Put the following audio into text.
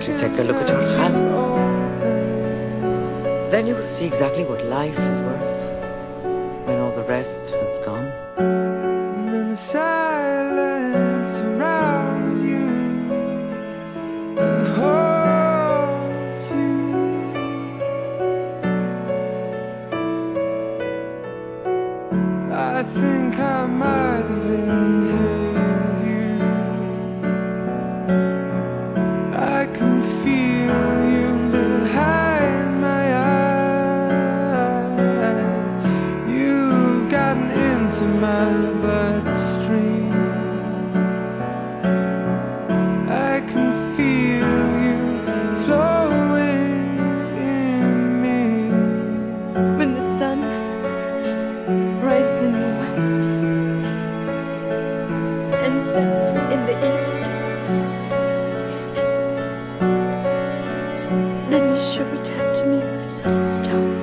to take a look at your hand. Then you will see exactly what life is worth when all the rest has gone. And then the silence around you and holds you. I think I might have inhaled you. I can feel you behind my eyes. You've gotten into my bloodstream. I can feel you flowing in me. When the sun rises in the west and sets in the east, then you should return to me, my settled star.